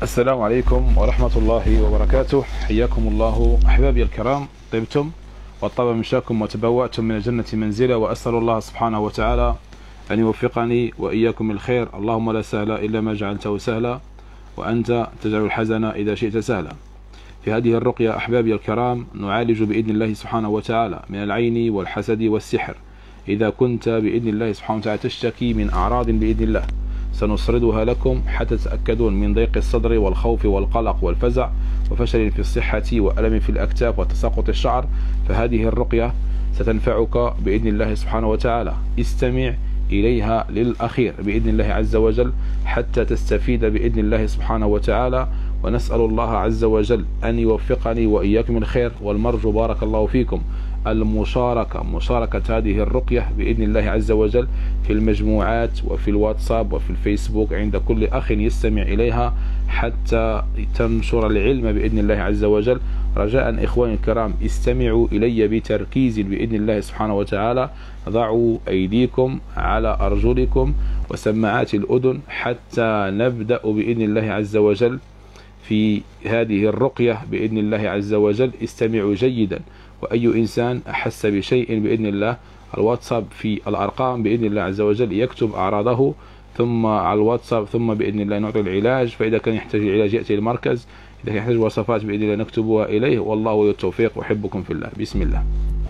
السلام عليكم ورحمة الله وبركاته. حياكم الله أحبابي الكرام، طبتم وطاب مشاكم وتبوأتم من الجنة منزلا، وأسأل الله سبحانه وتعالى أن يوفقني وإياكم الخير. اللهم لا سهل إلا ما جعلته سهلا، وأنت تجعل الحزن إذا شئت سهلا. في هذه الرقية أحبابي الكرام نعالج بإذن الله سبحانه وتعالى من العين والحسد والسحر. إذا كنت بإذن الله سبحانه وتعالى تشتكي من أعراض بإذن الله سنسردها لكم حتى تتأكدون من ضيق الصدر والخوف والقلق والفزع وفشل في الصحة وألم في الأكتاف وتساقط الشعر، فهذه الرقية ستنفعك بإذن الله سبحانه وتعالى. استمع إليها للأخير بإذن الله عز وجل حتى تستفيد بإذن الله سبحانه وتعالى، ونسأل الله عز وجل أن يوفقني وإياكم الخير. والمرجو بارك الله فيكم مشاركة هذه الرقية بإذن الله عز وجل في المجموعات وفي الواتساب وفي الفيسبوك عند كل أخ يستمع إليها حتى تنشر العلم بإذن الله عز وجل. رجاء إخواني الكرام استمعوا إلي بتركيز بإذن الله سبحانه وتعالى. ضعوا أيديكم على أرجلكم وسماعات الأذن حتى نبدأ بإذن الله عز وجل في هذه الرقية بإذن الله عز وجل. استمعوا جيدا، وأي إنسان أحس بشيء بإذن الله الواتساب في الأرقام بإذن الله عز وجل يكتب أعراضه ثم على الواتساب، ثم بإذن الله نعطي العلاج. فإذا كان يحتاج العلاج يأتي المركز، إذا كان يحتاج وصفات بإذن الله نكتبها إليه. والله ولي التوفيق، أحبكم في الله. بسم الله.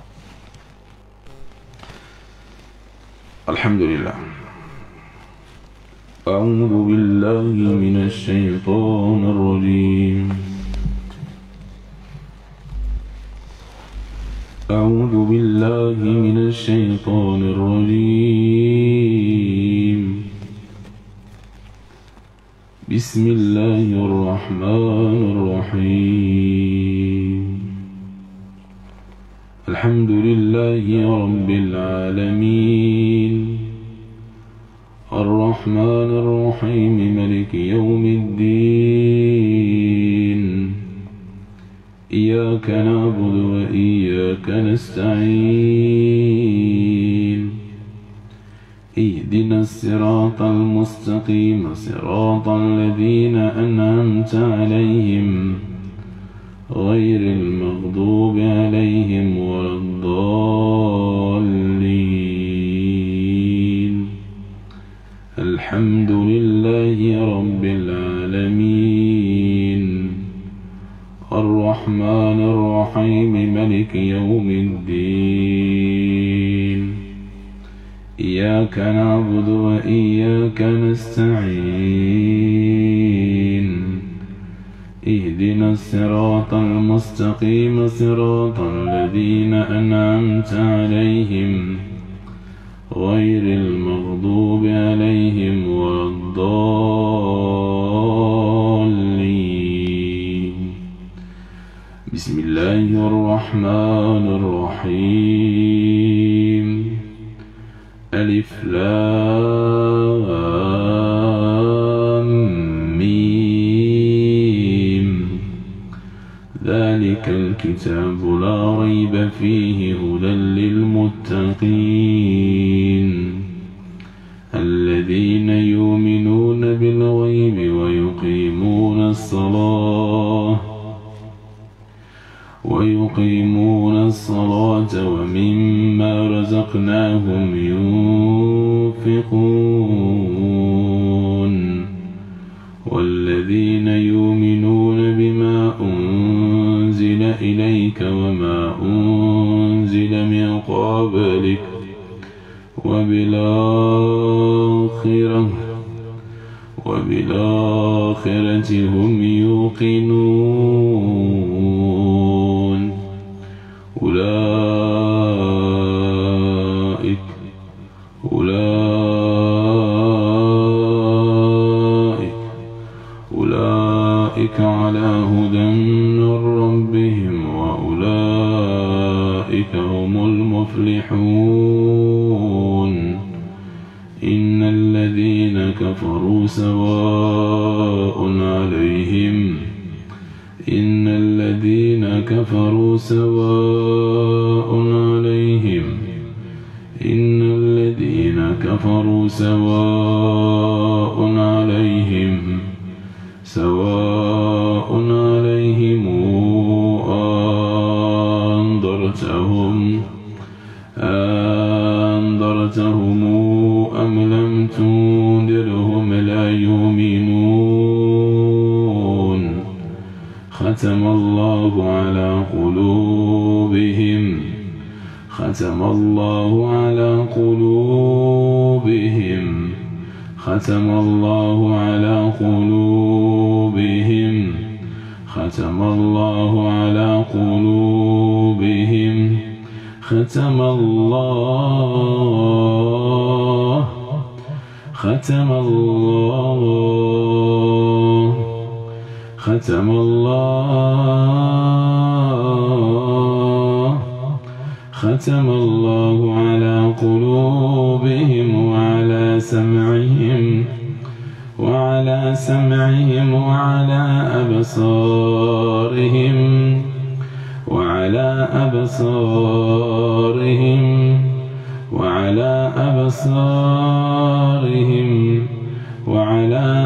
الحمد لله. أعوذ بالله من الشيطان الرجيم. أعوذ بالله من الشيطان الرجيم. بسم الله الرحمن الرحيم. الحمد لله رب العالمين، الرحمن الرحيم، ملك يوم الدين. إياك نعبد وإياك نستعين. اهدنا الصراط المستقيم، صراط الذين أنعمت عليهم غير المغضوب عليهم ولا الضالين. الحمد لله رب العالمين، الرحمن الرحيم، ملك يوم الدين. إياك نعبد وإياك نستعين. اهدنا الصراط المستقيم، صراط الذين أنعمت عليهم غير المغضوب عليهم ولا الضالين. بسم الله الرحمن الرحيم. ألف لام ميم. ذلك الكتاب لا ريب فيه هدى للمتقين الذين يؤمنون بالغيب ويقيمون الصلاة ومما رزقناهم ينفقون والذين يؤمنون بما أنزل إليك وما أنزل من قبلك وبالآخرة هم يوقنون. أولئك على هدى من ربهم وأولئك هم المفلحون. إن الذين كفروا سواء عليهم سواء عليهم أنذرتهم أم لم تنذرهم لا يؤمنون ختم الله على قلوبهم ختم الله على قلوبهم ختم الله على قلوبهم ختم الله على قلوبهم ختم الله ختم الله ختم الله ختم الله على قلوبهم وعلى سمعهم وعلى أبصارهم وعلى أبصارهم وعلى أبصارهم وعلى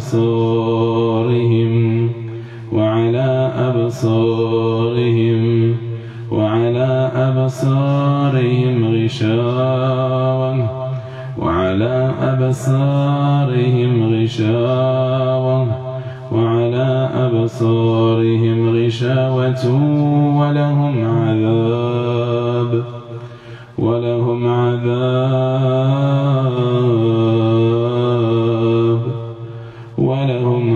أبصارهم وعلى أبصارهم وعلى أبصارهم غشاوة وعلى أبصارهم غشاوة وعلى أبصارهم غشاوة ولهم عذاب ولهم عذاب ولهم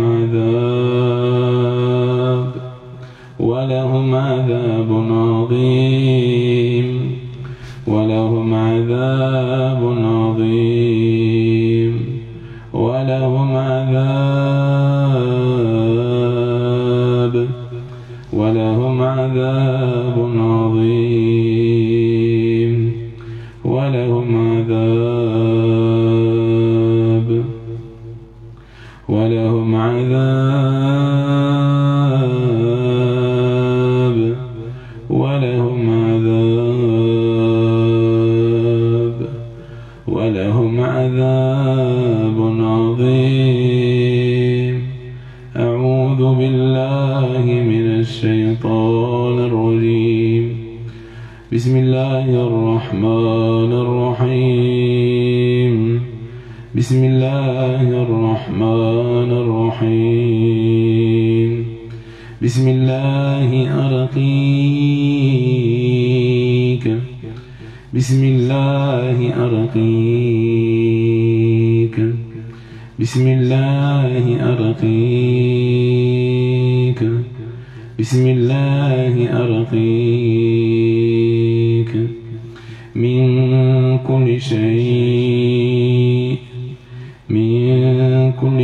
عذاب ولهم عذاب عظيم ولهم عذاب عظيم ولهم عذاب ولهم عذاب عظيم ولهم عذاب ولهم عذاب ولهم عذاب ولهم عذاب عظيم. أعوذ بالله من الشيطان الرجيم. بسم الله الرحمن الرحيم. بسم الله الرحمن الرحيم. بسم الله أرقيك. بسم الله أرقيك. بسم الله أرقيك. بسم الله أرقيك من كل شيء من كل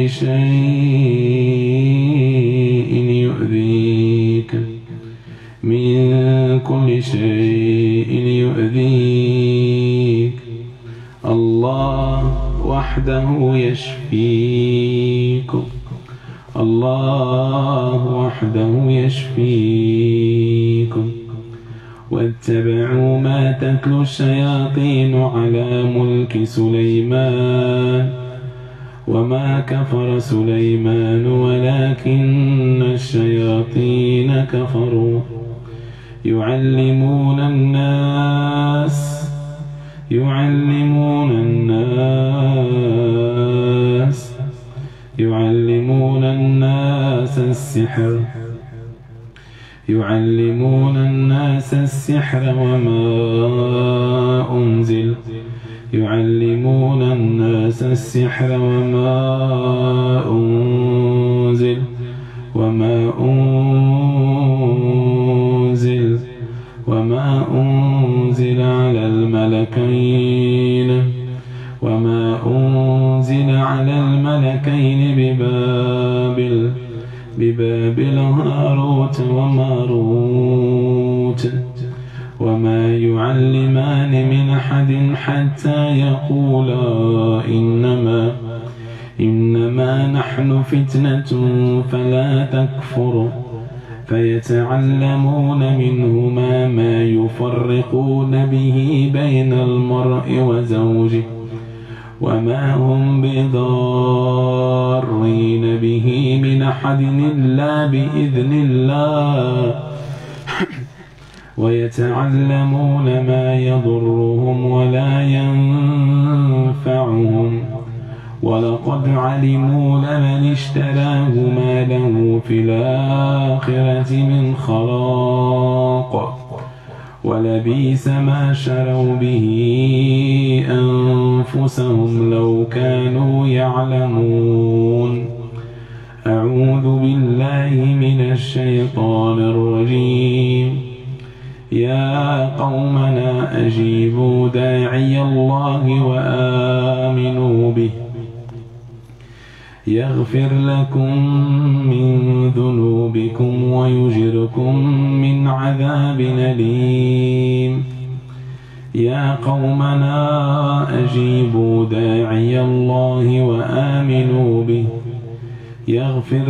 شيء يؤذيك من كل شيء يؤذيك. الله وحده يشفيكم. الله وحده يشفيكم. واتبعوا ما تتلو الشياطين على ملك سليمان وما كفر سليمان ولكن الشياطين كفروا يعلمون الناس السحر وما أنزل على الملكين ببابل هاروت وماروت وما يعلمان من أحد حتى يقولا إنما نحن فتنة فلا تكفر فيتعلمون منهما ما يفرقون به بين المرء وزوجه وما هم بضارين به من أحد إلا بإذن الله ويتعلمون ما يضرهم ولا ينفعهم ولقد علموا لمن اشتراه ما له في الآخرة من خلاق ولبئس ما شروا به أنفسهم لو كانوا يعلمون. أعوذ بالله من الشيطان الرجيم. يا قومنا أجيبوا داعي الله وآمنوا به يغفر لكم من ذنوبكم ويجركم من عذاب أليم. يا قومنا أجيبوا داعي الله وآمنوا به يغفر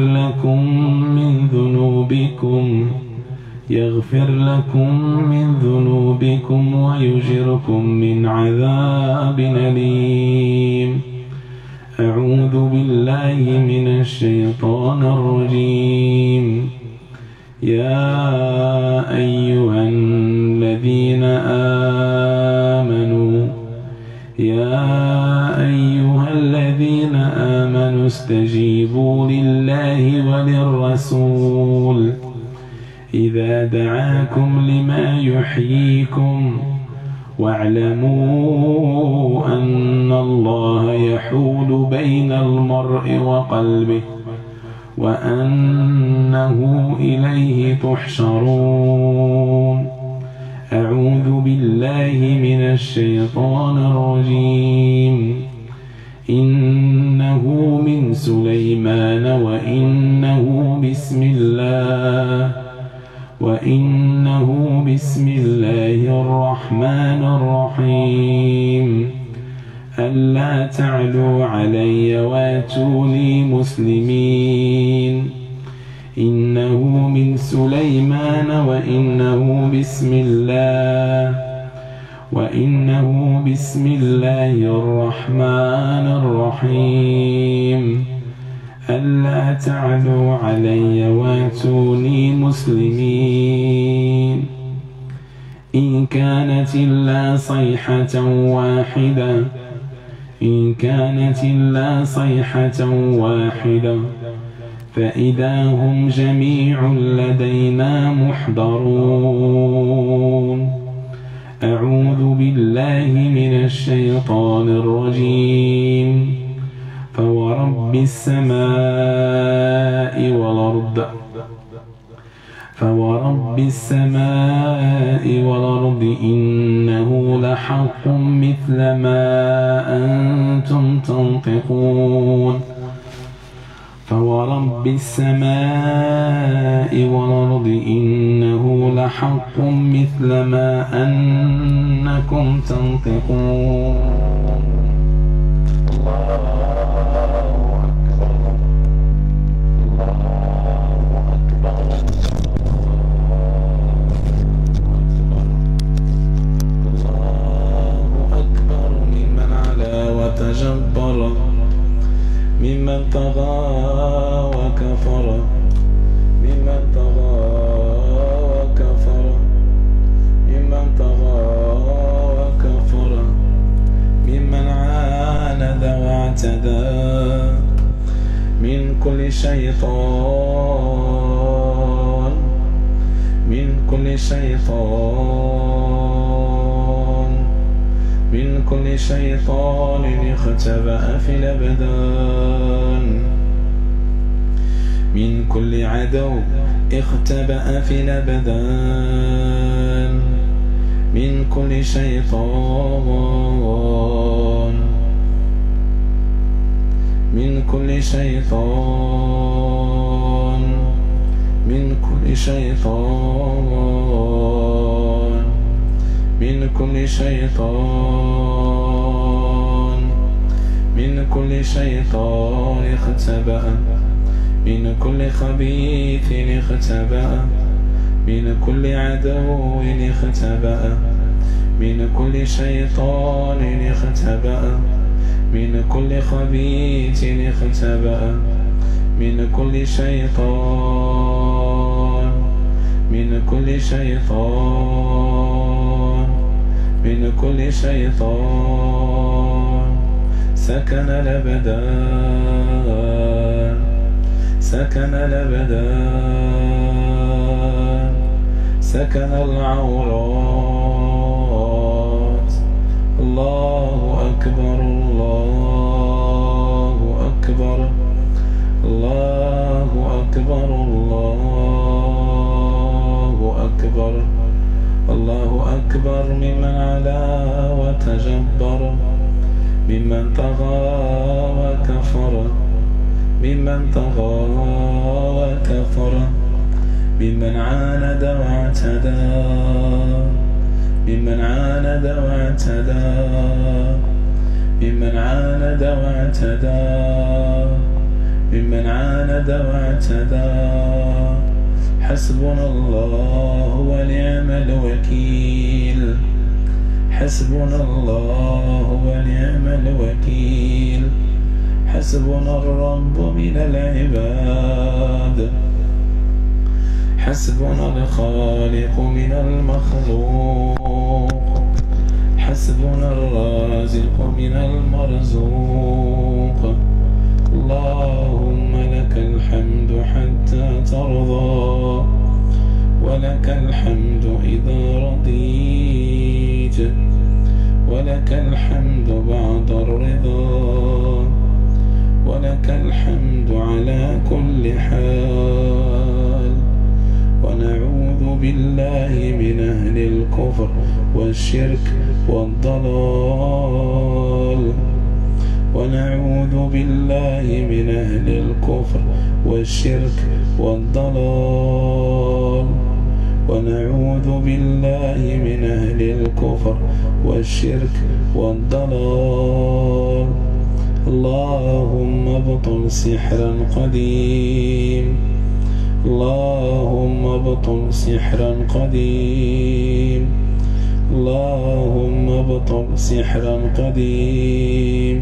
لكم من ذنوبكم ويجركم من عذاب أليم. أعوذ بالله من الشيطان الرجيم. يا أيها الذين آمنوا استجيبوا لله وللرسول إذا دعاكم لما يحييكم واعلموا أن الله يحول بين المرء وقلبه وأنه إليه تحشرون. أعوذ بالله من الشيطان الرجيم. إنه من سليمان وإنه بسم الله الرحمن الرحيم. ألا تعلوا علي واتوني مسلمين. إنه من سليمان وإنه بسم الله الرحمن الرحيم. ألا تعلوا علي واتوني مسلمين. إن كانت إلا صيحة واحدة فإذا هم جميع لدينا محضرون. أعوذ بالله من الشيطان الرجيم. فورب السماء والأرض إنه لحق مثل ما أنتم تنطقون. فورب السماء والأرض إنه لحق مثل ما أنكم تنطقون. وتجبر ممن طغى وكفر ممن عاند واعتدى من كل شيطان اختبأ في الأبدان. من كل عدو اختبأ في الأبدان. من كل شيطان من كل شيطان من كل شيطان من كل شيطان من كل شيطان اختبأ. من كل خبيث اختبأ. من كل عدو اختبأ. من كل شيطان اختبأ. من كل خبيث اختبأ، من كل شيطان، من كل شيطان، من كل شيطان سكن الأبدان، سكن الأبدان، سكن العورات. الله أكبر، الله أكبر، الله أكبر، الله أكبر، الله أكبر ممن علا وتجبر، ممن طغى وكفر، ممن طغى وكفر، ممن عاند واعتدى، ممن عاند واعتدى، ممن عاند واعتدى، ممن عاند واعتدى. حسبنا الله ونعم الوكيل، حسبنا الله ونعم الوكيل، حسبنا الرب من العباد، حسبنا الخالق من المخلوق، حسبنا الرازق من المرزوق. اللهم لك الحمد حتى ترضى، ولك الحمد إذا رضيت، ولك الحمد بعد الرضا، ولك الحمد على كل حال. ونعوذ بالله من أهل الكفر والشرك والضلال، ونعوذ بالله من أهل الكفر والشرك والضلال، ونعوذ بالله من أهل الكفر والشرك والضلال. اللهم ابطل سحرا قديم، اللهم ابطل سحرا قديم، اللهم ابطل سحرا قديم،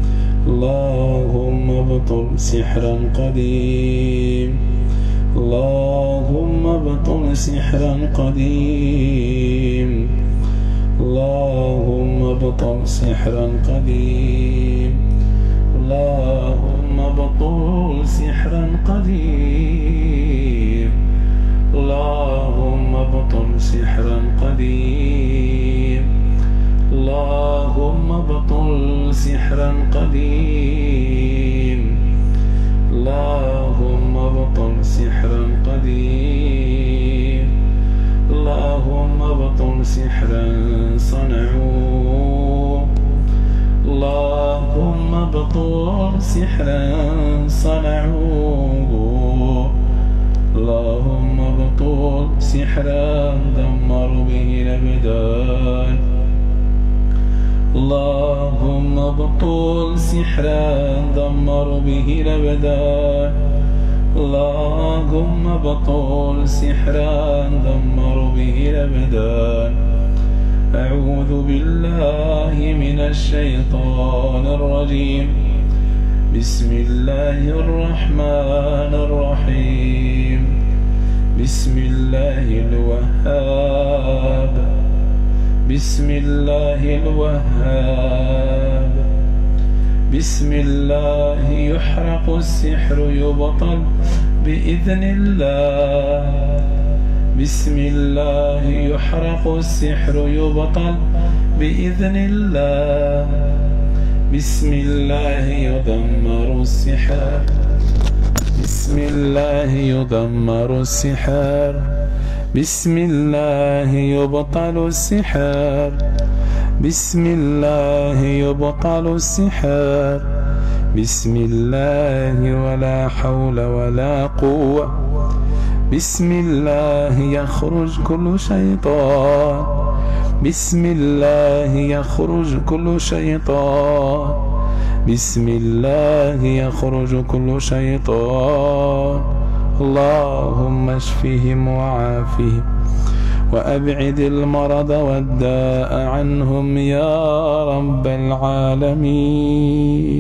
اللهم ابطل سحرا قديم، اللهم ابطل سحرا قديم، اللهم ابطل سحرا قديم، اللهم ابطل سحرا قديم، اللهم ابطل سحرا قديم، اللهم ابطل سحرا قديم، اللهم ابطل سحرا قديم، اللهم ابطل سحرا صنعوه، اللهم ابطل سحرا صنعوه، اللهم ابطل سحرا دمروا به الأبدان، اللهم ابطل سحرا دمروا به الأبدان، اللهم ابطل سحرا دمروا به الأبدان. أعوذ بالله من الشيطان الرجيم. بسم الله الرحمن الرحيم. بسم الله الوهاب، بسم الله الوهاب، بسم الله يحرق السحر يبطل بإذن الله، بسم الله يحرق السحر يبطل بإذن الله، بسم الله يدمر السحر، بسم الله يدمر السحر، بسم الله يبطل السحر، بسم الله يبطل السحر، بسم الله ولا حول ولا قوة، بسم الله يخرج كل شيطان، بسم الله يخرج كل شيطان، بسم الله يخرج كل شيطان. اللهم اشفهم وعافهم وأبعد المرض والداء عنهم يا رب العالمين.